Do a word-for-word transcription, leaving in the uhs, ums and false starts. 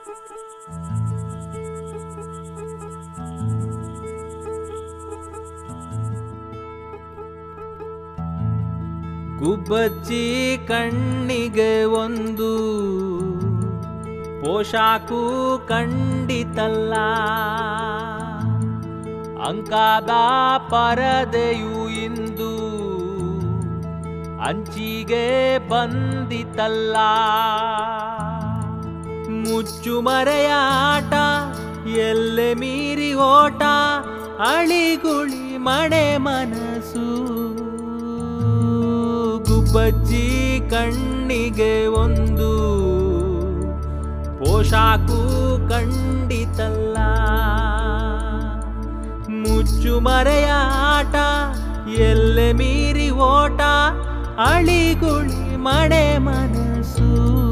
ಗುಬ್ಬಚ್ಚಿ ಕಣ್ಣಿಗೆ ಒಂದು ಪೋಷಾಕು ಕಂಡಿತಲ್ಲ, ಅಂಕಾದ ಪರದೆಯು ಇಂದು ಅಂಚಿಗೆ ಬಂದಿತಲ್ಲ. ಮುಚ್ಚುಮರೆಯ ಆಟ ಎಲ್ಲೆ ಮೀರಿ ಓಟ, ಅಳಿಗುಳಿ ಮಣೆ ಮನಸ್ಸು. ಗುಬ್ಬಚ್ಚಿ ಕಣ್ಣಿಗೆ ಒಂದು ಪೋಷಾಕು ಕಂಡಿತಲ್ಲ, ಮುಚ್ಚುಮರೆಯ ಆಟ ಎಲ್ಲೆ ಮೀರಿ ಓಟ, ಅಳಿಗುಳಿ ಮಣೆ ಮನಸ್ಸು.